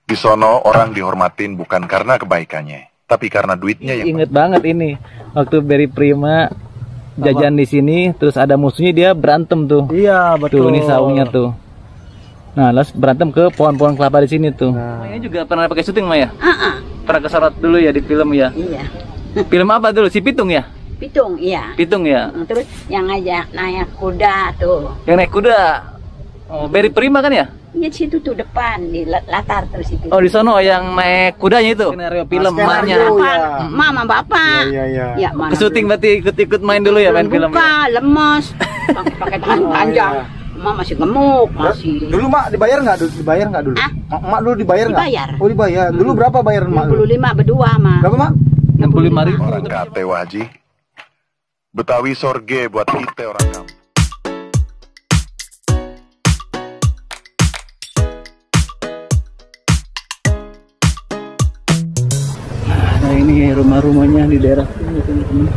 Di sono orang dihormatin bukan karena kebaikannya, tapi karena duitnya yang... Ingat banget ini waktu Berry Prima jajan di sini, terus ada musuhnya, dia berantem tuh. Iya betul. Tuh ini saungnya tuh. Nah, lalu berantem ke pohon-pohon kelapa di sini tuh. Nah. Ini juga pernah pakai syuting, Maya? Pernah kesorot dulu ya di film ya? Iya. Film apa dulu? Si Pitung ya? Pitung, iya. Pitung ya. Terus yang ngajak naik kuda tuh. Yang naik kuda. Oh, Berry Prima kan ya? Iya, situ tuh depan di latar terus itu. Oh, di sono yang naik kudanya itu. Skenario film emaknya. Ya. Mama bapak. Iya. Ya, mana ke syuting berarti ikut-ikut main dulu ya, main film. Buka, lemes. Pakai tangan panjang. Mak masih gemuk, masih. Dulu Mak dibayar nggak? Dibayar nggak dulu? Mak dulu dibayar nggak? Dibayar. Oh dibayar. Dulu berapa bayar Mak? 65 berdua, Mak. Berapa Mak? 65.000. Orang kate Haji. Betawi sorge buat kita orang kampung. Nah, ini rumah-rumahnya di daerah sini, teman-teman.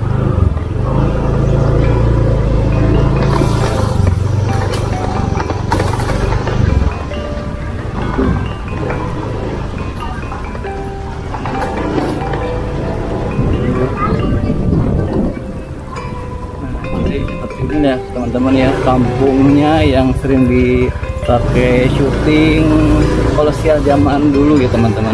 Ini ya teman-teman ya, kampungnya yang sering dipakai syuting kolosial zaman dulu ya teman-teman.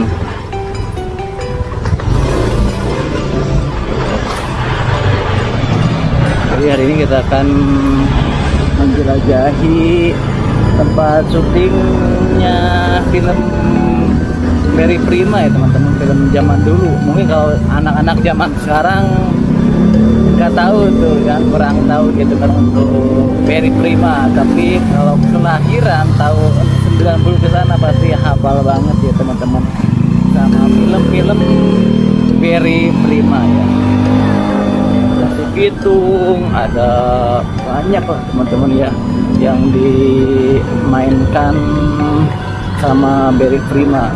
Jadi hari ini kita akan menjelajahi tempat syutingnya film Berry Prima ya teman-teman, film zaman dulu. Mungkin kalau anak-anak zaman sekarang nggak tahu tuh kan, kurang tahu gitu kan untuk Berry Prima, tapi kalau kelahiran tahun 90 ke sana pasti hafal banget ya teman-teman sama film-film Berry Prima ya. Ada si Pitung, ada banyak lah teman-teman ya yang dimainkan sama Berry Prima.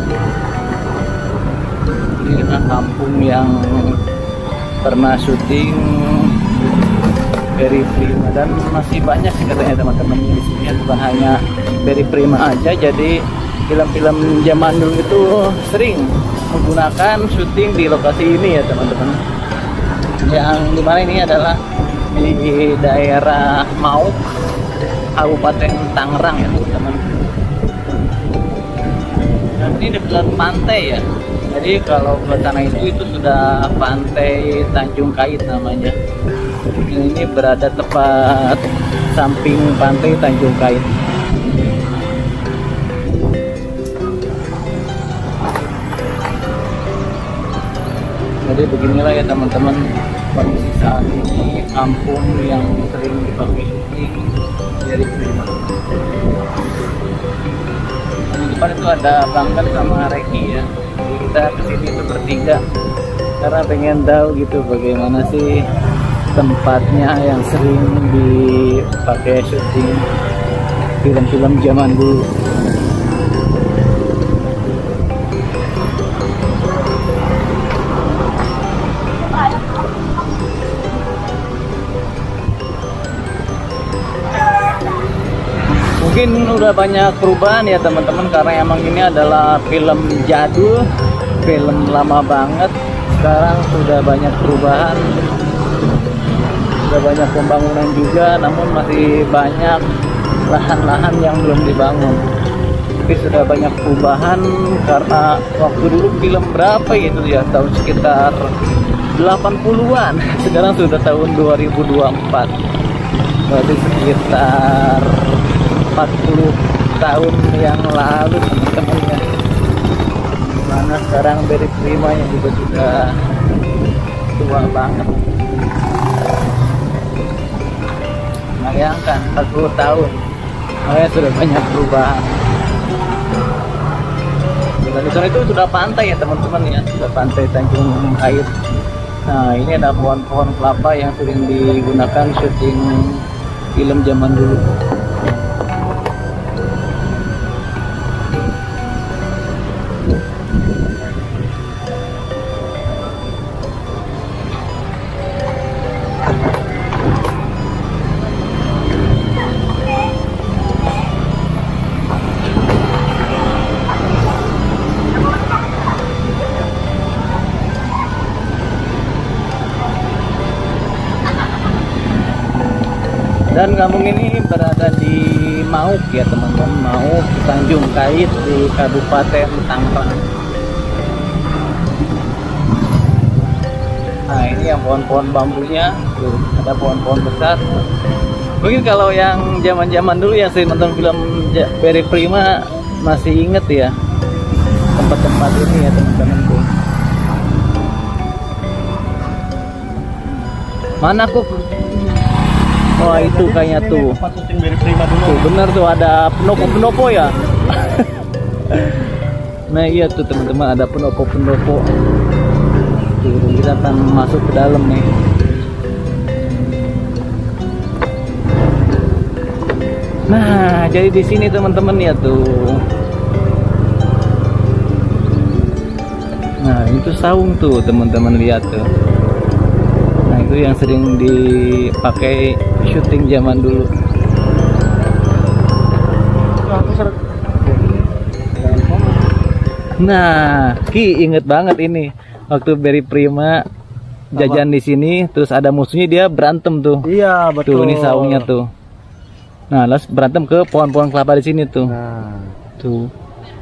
Ini adalah kampung yang pernah syuting Berry Prima dan masih banyak sih katanya teman-teman di sini, bukan hanya Berry Prima aja. Jadi film-film zaman dulu itu sering menggunakan syuting di lokasi ini ya teman-teman. Yang dimana ini adalah di daerah Mauk, Kabupaten Tangerang ya teman-teman. Dan ini dekat pantai ya. Jadi kalau ke sana itu sudah pantai Tanjung Kait namanya. Ini berada tepat samping pantai Tanjung Kait. Jadi beginilah ya teman-teman kondisi saat ini kampung yang sering dipakai syuting Berry Prima. Di depan itu ada Bangkan sama Reki ya. Kita kesini itu bertiga karena pengen tahu gitu bagaimana sih tempatnya yang sering dipakai syuting film-film zaman dulu. Mungkin udah banyak perubahan ya teman-teman, karena emang ini adalah film jadul, film lama banget. Sekarang sudah banyak perubahan, sudah banyak pembangunan juga, namun masih banyak lahan-lahan yang belum dibangun. Tapi sudah banyak perubahan karena waktu dulu film berapa gitu ya, tahun sekitar 80-an, sekarang sudah tahun 2024, berarti sekitar 40 tahun yang lalu teman-teman ya. Mana sekarang Berry Prima yang juga sudah tua banget. Bayangkan 40 tahun, makanya sudah banyak perubahan. Dan di sana itu sudah pantai ya teman-teman ya, sudah pantai Tanjung Kait. Nah ini ada pohon-pohon kelapa yang sering digunakan syuting film zaman dulu. Dan kampung ini berada di Mauk ya teman-teman, Mauk Tanjung Kait di Kabupaten Tangerang. Nah ini yang pohon-pohon bambunya, tuh ada pohon-pohon besar. Mungkin kalau yang zaman-zaman dulu yang sering nonton film Berry Prima masih inget ya tempat-tempat ini ya teman-teman tuh. Mana kok? Wah itu kayaknya tuh. Tuh bener tuh ada pendopo-pendopo ya. Nah iya tuh teman-teman ada pendopo-pendopo. Tuh kita akan masuk ke dalam nih. Nah jadi di sini teman-teman ya tuh. Nah itu saung tuh teman-teman lihat tuh. Nah itu yang sering dipakai syuting zaman dulu. Nah Ki inget banget ini waktu Berry Prima jajan di sini, terus ada musuhnya dia berantem tuh. Iya betul. Tuh ini saungnya tuh. Nah lalu berantem ke pohon-pohon kelapa di sini tuh. Nah. Tuh.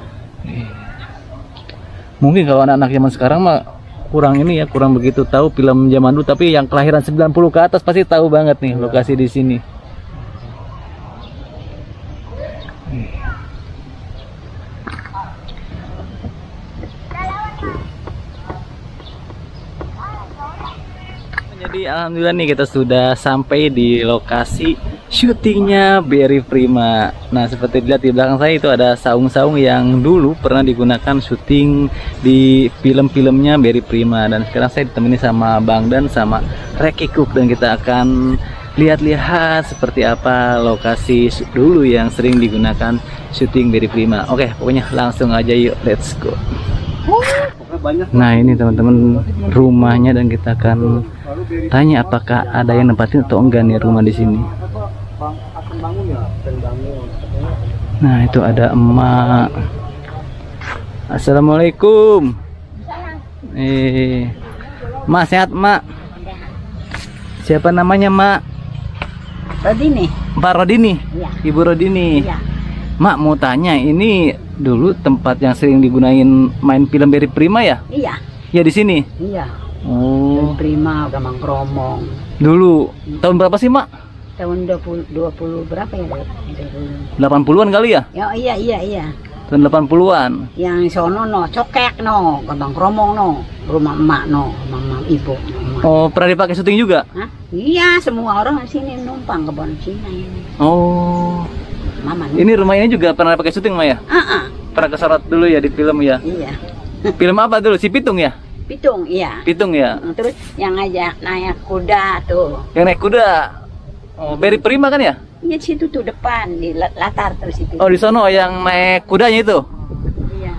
Mungkin kalau anak-anak zaman sekarang mah kurang ini ya, kurang begitu tahu film zaman dulu, tapi yang kelahiran 90 ke atas pasti tahu banget nih lokasi di sini. Jadi alhamdulillah nih kita sudah sampai di lokasi syutingnya Berry Prima. Nah seperti dilihat di belakang saya itu ada saung-saung yang dulu pernah digunakan syuting di film-filmnya Berry Prima. Dan sekarang saya ditemani sama Bang Dan sama Reki Cook, dan kita akan lihat-lihat seperti apa lokasi dulu yang sering digunakan syuting Berry Prima. Oke pokoknya langsung aja yuk, let's go. Nah ini teman-teman rumahnya, dan kita akan tanya apakah ada yang nempatin atau enggak nih rumah di sini. Nah itu ada emak. Assalamualaikum. Mak sehat mak? Siapa namanya mak? Rodini. Pak Rodini. Iya. Ibu Rodini. Iya. Mak mau tanya, ini dulu tempat yang sering digunain main film Berry Prima ya? Iya. Ya di sini. Iya. Oh. Prima udah mangkromong. Dulu tahun berapa sih mak? Tahun 20 berapa ya? 80-an kali ya? Ya iya. Tahun 80-an. Yang sono no, cokek no, Gambang Kromong no, rumah emak no, mama ibu. No, Oh, pernah dipakai syuting juga? hah? Iya, semua orang di sini numpang ke Bon Cina ini. Oh. Mama Ini rumah ini juga pernah dipakai syuting Maya? Pernah kesorot dulu ya di film ya? Iya. Film apa dulu? Si Pitung ya? Pitung, iya. Pitung ya? Terus yang ngajak naik kuda tuh. Yang naik kuda. Oh, Berry Prima kan ya? Iya situ tuh depan di latar tuh situ. Oh, di sono yang naik kudanya itu. Iya.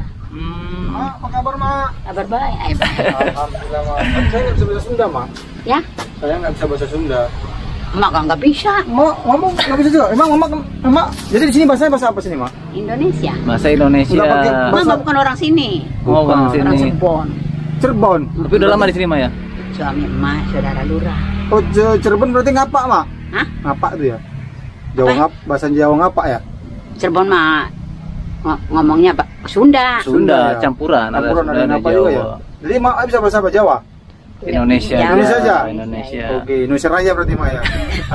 Apa kabar mak? Kabar baik. Alhamdulillah mak. Saya nggak bisa bahasa Sunda mak. Ya? Saya nggak bisa bahasa Sunda. Emak nggak bisa. Mak ngomong nggak bisa juga. Emang emak. Jadi di sini bahasanya bahasa apa sini mak? Indonesia. Bahasa Indonesia. Nggak pakai Mama bukan orang sini. Oh, Bukan. bang Orang sini. Cirebon. Cirebon. Tapi udah lama di sini Maya? Suami emak, saudara lurah. Oh Cirebon berarti ngapa mak? Hah? Ngapa tuh ya? Jawa Apa? ngap, bahasa Jawa ngapa ya? Cirebon mah ngomongnya Sunda. Sunda, Sunda, ya. campuran. Campuran ada Sunda, ngapa juga ya? Jadi mak bisa bahasa apa Jawa? Indonesia. Ya. Indonesia aja? Indonesia. Oke, Indonesia Raya berarti mak ya.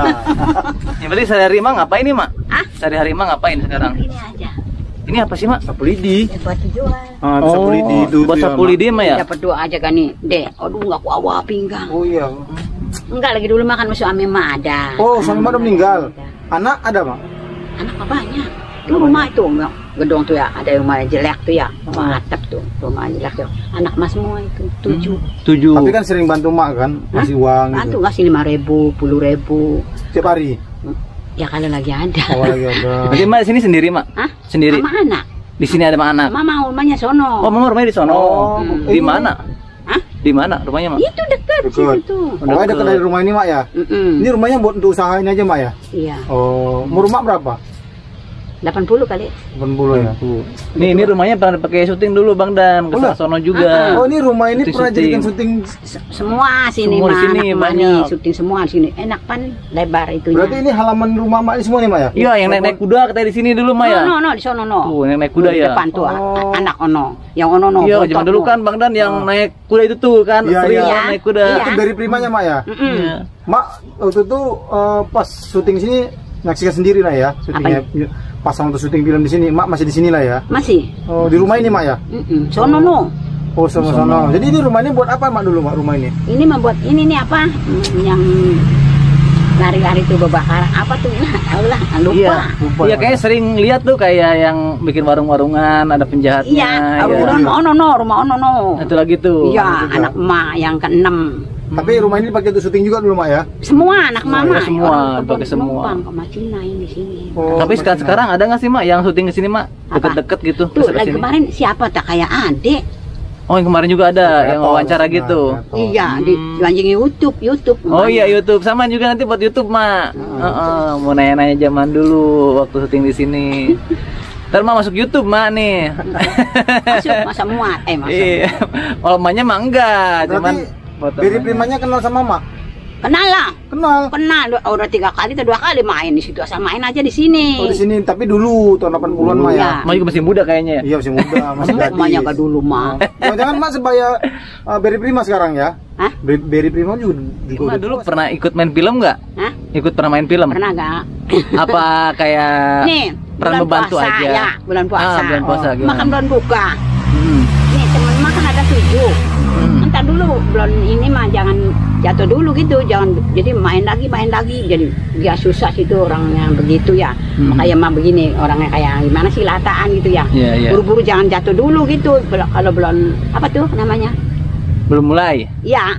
Ya, berarti sehari-hari Mak ngapain nih Mak? Hah? Sehari-hari Mak ngapain sekarang? Ini aja. Ini apa sih Mak? Sapu lidi. Ya, buat dijual. Sapu lidi itu. buat tuh ya, sapu Mak. lidi Mak ya? Dapat dua aja kan nih, Dek. Aduh nggak kuawa pinggang. Oh iya. Enggak lagi dulu makan sama suami emak ada. Oh, suami mak udah meninggal. Anak ada mak? Anak apa banyak? Itu rumah itu enggak gedung tuh ya, ada rumah jelek tuh ya, rumah atap tuh, rumah jelek tuh. Anak mas semua itu 7. 7. Tapi kan sering bantu mak kan, kasih uang Bantu gitu. kasih 5.000, 10.000. Tiap hari. Ya kalau lagi ada. Oh lagi ada. Berarti Mak di sini sendiri Mak? Hah? Sendiri. Sama anak. Di sini ada anak. Mama rumahnya sono. Oh, Mama rumahnya di sono. Oh, Di mana? Hah? Di mana rumahnya Mak? Itu dekat Dekat. situ tuh. Pokoknya dekat dari rumah ini mak ya. Ini rumahnya buat untuk usaha ini aja mak ya. Iya. Oh, mau rumah berapa? 80 kali. 80 ya. Ini rumahnya pernah dipakai syuting dulu Bang Dan, ke sono juga. Oh, ini rumah ini pernah jadikan syuting. Semua sini Semua di mah, sini anak banyak. mah syuting semua di sini. Enak pan lebar itunya. Berarti ini halaman rumah Mak ini semua nih, Mak ya? Iya, yang naik kuda katanya di sini dulu Mak ya. No, di sono no. Tuh, yang naik kuda Di ya. depan tuh anak ono. Yang ono no. Iya, botot zaman dulu no. kan Bang Dan yang naik kuda itu tuh kan, Iya, sering iya. kan naik kuda. Iya. Itu dari primanya, Mak ya? Iya. Mak, waktu itu pas syuting sini nyaksikan sendiri lah ya syutingnya. Pas waktu syuting film di sini, Mak masih di sini lah ya? Masih. Oh, di rumah ini, Mak ya? Sono no. Oh, sama-sama. Jadi ini rumah ini buat apa, Mak, dulu, Mak, rumah ini? Ini membuat ini nih apa? Yang lari-lari tuh babakar apa tuh? Tahu lah, lupa. Iya, Lupa, iya Mak. kayaknya sering lihat tuh kayak yang bikin warung-warungan, ada penjahatnya. Iya, ya. ono no, rumah ono no. Satu lagi tuh. Iya, anak emak yang ke-6. Tapi rumah ini dipakai untuk syuting juga dulu, Mak ya? Semua anak mama. semua, Orang pakai semua. penumpang ke Macina ini di sini. Oh, Tapi sekarang ada nggak sih Mak yang syuting ke sini Mak? Apa? Deket-deket gitu. Tuh, kesini. lagi kemarin siapa tak kayak adik? Oh, yang kemarin juga ada yang Kreator, wawancara nah, gitu. kreator. Iya, di anjing YouTube. Oh iya YouTube, sama juga nanti buat YouTube Mak. Mau nanya-nanya zaman dulu waktu syuting di sini. Ntar Mak masuk YouTube Mak nih. Masuk masa muat, masa. Iya. Kalau emaknya mah enggak, cuman Berarti Beri primanya kenal sama Mak? Kenal lah. Kenal. Kenal, udah 3 kali atau 2 kali main di situ, asal main aja di sini. Oh, di sini, tapi dulu tahun 80-an, Mak ya? Iya. Mak juga masih muda kayaknya. Iya, masih muda, masih gadis. Emaknya gak dulu mah. Jangan Mak sebaya Beri Prima sekarang ya? Hah? Beri Prima juga Mak udah dulu tua. pernah ikut main film nggak? Hah? Ikut pernah main film? Pernah gak? Apa kayak Nih, peran bulan membantu puasa, aja? ya, bulan puasa. Bulan puasa gimana? Makan bulan buka. Hmm. Nih, temen makan ada 7. Entar dulu, bulan ini mah jangan jatuh dulu gitu, jangan jadi main lagi, jadi dia susah situ orang yang begitu ya. Makanya mah begini, orangnya kayak gimana sih lataan gitu ya. Iya, iya. Buru-buru jangan jatuh dulu gitu. Kalau bulan apa tuh namanya? Belum mulai. Ya,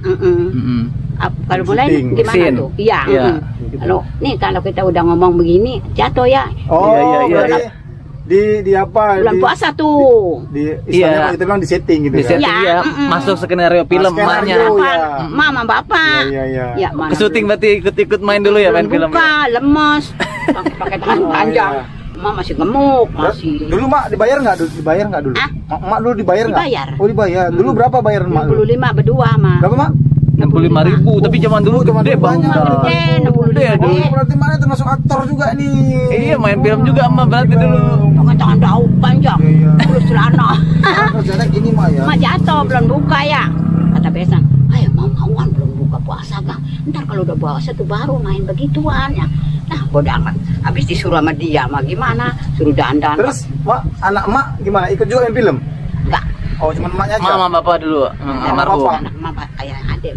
kalau mulai Syuting. gimana Scene. tuh? Iya. Iya. Kalau kita udah ngomong begini jatuh ya. Oh, Iya, iya, berarti iya. di apa? Bulan di, puasa tuh. Di istilahnya Iya. kita bilang di setting gitu Di kan? setting Ya, ya, masuk skenario film skenario. emaknya. ya. Mama bapak. Iya, iya. Ya, mana Ke syuting berarti ikut-ikut main dulu ya main film. buka, lemes, pakai tangan panjang. iya. Mak masih gemuk, masih. Dulu Mak dibayar nggak? Dibayar nggak dulu? Ah? Mak dulu dibayar nggak? Dibayar. Oh, dibayar. Dulu berapa bayar Mak? dulu? 65 berdua mah. Berapa Mak? 65.000, tapi zaman dulu zaman gede dulu Bang. banyak. Gede, 65 Gede ya dulu. Oh, berarti Mak termasuk aktor juga nih. Iya, main film juga emak berarti dulu. Pakai tangan daun panjang, Iya. terus celana. Sekarang kerjanya gini Mak ya. Mak jatuh belum buka ya. Kata Besan, ayo mau-mauan belum buka puasa kah? Ntar kalau udah puasa tuh baru main begituan ya. Nah bodoh amat. Habis disuruh sama dia, mah gimana? Suruh dandan. Terus Mak, anak Mak gimana? Ikut juga main film? Enggak. Oh, cuma emaknya aja. Mama bapak dulu, almarhum. Bapak. Anak mama kayak adek.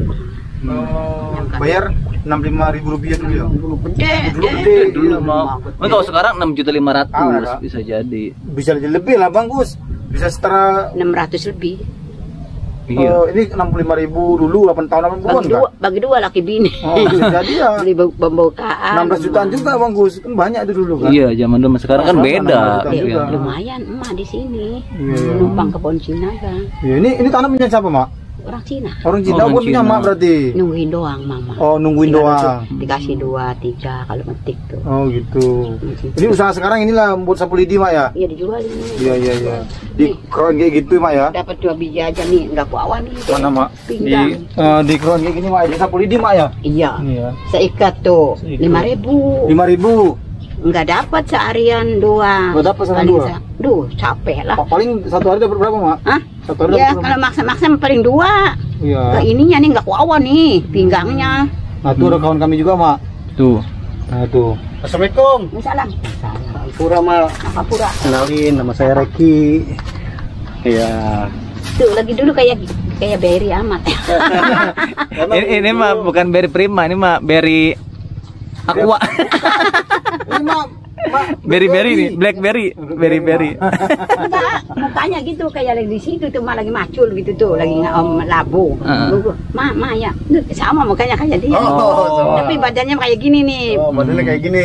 Oh, bayar 65.000 rupiah dulu ya? Dulu gede. Dulu gede. Dulu mau. Mungkin kalau sekarang 6.500.000 Ah, bisa jadi. Bisa lebih lah Bang Gus. Bisa setara 600 lebih. Iya. ini 65.000 dulu 8 tahun 80-an kan? Bagi dua laki bini. Oh, bisa jadi ya. Beli pembukaan. 16 jutaan juga Bang Gus. Kan banyak itu dulu kan? Iya, zaman dulu sama sekarang kan Sekarang beda. 6 juta Iya. juga. Lumayan emak di sini. Iya. Numpang ke pohon Cina kan. Ya, ini tanah punya siapa Mak? Orang Cina. Orang Cina Orang pun punya Cina. Mak berarti? Nungguin doang mama. Oh, nungguin Tinggal doang. Dikasih 2, 3 kalau metik tuh. Oh gitu. Ini usaha sekarang inilah buat sapu lidi Mak ya? Iya dijual ini. Iya iya iya. Di keron kayak gitu Mak ya? Dapat 2 biji aja nih, enggak kuawan nih. Mana Mak? Pinggang. Di keron kayak gini Mak, di sapu lidi Mak ya? Iya. Iya. Seikat tuh 5.000. 5.000. Enggak dapat seharian 2. Nggak dapat seharian 2? Duh, capek lah. Paling satu hari dapat berapa Mak? Hah? Satu hari Ya dapat berapa? kalau maksa-maksa paling 2. Iya. Ke ininya nih enggak kuawan nih, pinggangnya. Nah tuh ada kawan kami juga Mak. Tuh. Nah tuh. Assalamualaikum. Salam. Pura Mak. Apa pura? Kenalin, nama saya Reki. Iya. Tuh lagi dulu kayak Berry amat. Ini mah bukan Berry Prima, ini mah Berry Aqua. Ini Mak, Berry nih, Blackberry, Berry. Enggak, mukanya gitu kayak lagi di situ tuh malah lagi macul gitu tuh, lagi labu. Ma ya, Duh, sama mukanya kayak dia. Oh, sama. Tapi badannya kayak gini nih. Oh, modelnya kayak gini.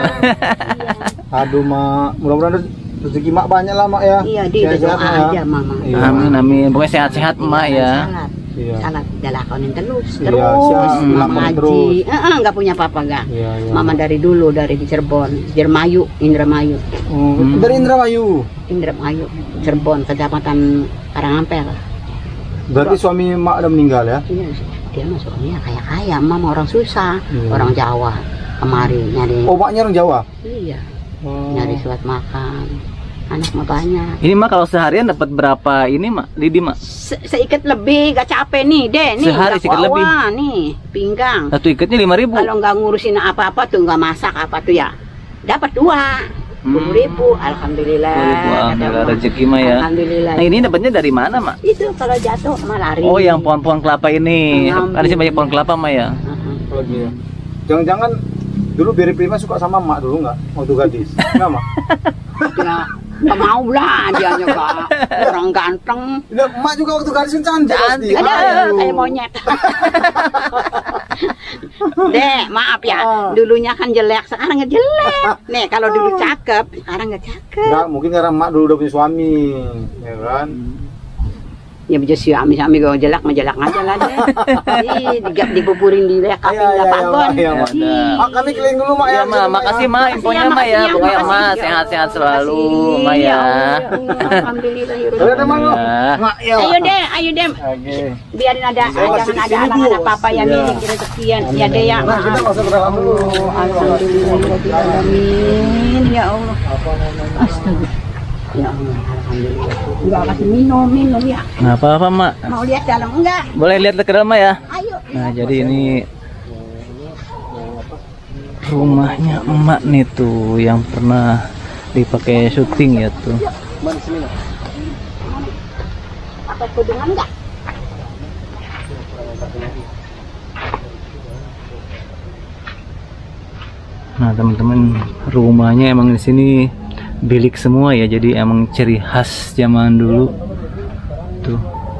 Aduh Mak, mudah-mudahan rezeki Mak banyak lah Mak ya. Iya, dia Sehat-sehat, doa Mak, ya. aja mama. Iya. Amin amin. Pokoknya sehat-sehat emak ya. Salat. Iya. Salah dalakonin terus Iya, terus dilakoni ngaji. terus. Nggak punya apa-apa nggak. Iya, iya. Mama dari dulu dari Cirebon, Indramayu, Dari Indramayu. Cirebon, Kecamatan Karangampel. Berarti suami mak udah meninggal ya? Iya, dia mah suaminya kaya-kaya, mama orang susah, Iya. orang Jawa. Kemari nyari. Oh, maknya orang Jawa? Iya, Oh. nyari suat makan. Anak mah banyak. Ini mah kalau seharian dapat berapa ini mak? Lidi mak? Seikat lebih, gak capek nih, deh. Nih, Sehari udah seikat lebih? nih, pinggang. Satu ikatnya 5.000. Kalau nggak ngurusin apa-apa tuh, nggak masak apa tuh ya, dapat 20.000. Alhamdulillah. 10.000, alhamdulillah rezeki mah ya. Alhamdulillah. Nah ini dapatnya dari mana mak? Itu kalau jatuh mah lari. Oh yang pohon-pohon kelapa ini. Ngambil. Kan di sini banyak pohon kelapa mah ya. Kalau dia. Jangan-jangan dulu Beri Prima suka sama mak dulu nggak? Waktu gadis. Enggak, Mak? Ya, nggak mau lah dia juga orang ganteng. Ya, emak juga waktu gadis kan cantik pasti. Ada Aduh. kayak monyet. Dek, maaf ya. Dulunya kan jelek, sekarang nggak jelek. Nih, kalau dulu cakep, sekarang nggak cakep. Enggak, mungkin karena emak dulu udah punya suami, ya kan? Ya bisa suami kalau jelek mah jelek aja lah deh. Dibuburin di lekapin Iya, iya, lapangan. iya, Mak. Mak, kami keliling dulu, Mak ya. Ya mak, makasih mak infonya Makasih, mak ya. makasih, Pokoknya makasih. mak Ya sehat-sehat Allah, selalu makasih. mak ya. Alhamdulillah. Udah ada Mak lu? Ya. Mak, ya. Ayo deh. Oke. Biarin ada, Saya masih jangan di ada sini, anak-anak Bu. papa yang Iya. miliki rezekian. Ya deh ya. Nah, kita nggak usah berdalam dulu. Alhamdulillah. Ya Allah. Astaga. Ya Allah, alhamdulillah. Enggak kasih minum ya. Nggak apa-apa mak. Mau lihat dalam enggak? Boleh lihat ke dalam mak ya. Ayo. Nah jadi ini rumahnya emak nih tuh yang pernah dipakai syuting ya tuh. Pakai kudungan enggak? Nah teman-teman rumahnya emang di sini bilik semua ya, jadi emang ciri khas zaman dulu tuh.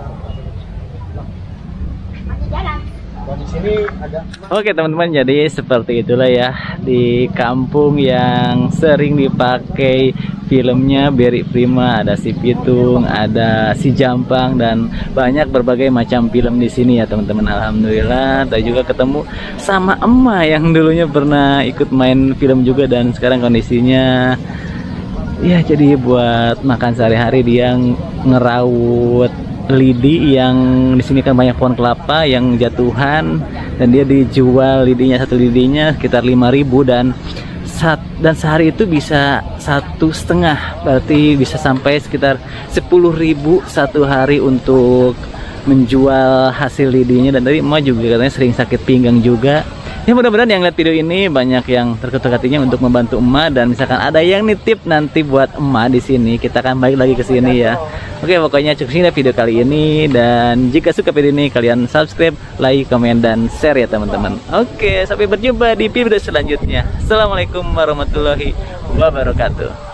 Oke teman-teman, jadi seperti itulah ya di kampung yang sering dipakai filmnya Beri Prima. Ada si Pitung, ada si Jampang, dan banyak berbagai macam film di sini ya teman-teman. Alhamdulillah, tadi juga ketemu sama emak yang dulunya pernah ikut main film juga, dan sekarang kondisinya ya jadi buat makan sehari-hari dia ngerawut lidi yang di sini kan banyak pohon kelapa yang jatuhan, dan dia dijual lidinya, satu lidinya sekitar 5.000, dan sehari itu bisa 1,5, berarti bisa sampai sekitar 10.000 satu hari untuk menjual hasil lidinya. Dan tadi emak juga katanya sering sakit pinggang juga. Ya mudah-mudahan yang lihat video ini banyak yang terketuk hatinya untuk membantu emak, dan misalkan ada yang nitip nanti buat emak di sini, kita akan balik lagi ke sini ya. Oke, pokoknya cukup sini video kali ini, dan jika suka video ini kalian subscribe, like, komen, dan share ya teman-teman. Oke, sampai berjumpa di video selanjutnya. Assalamualaikum warahmatullahi wabarakatuh.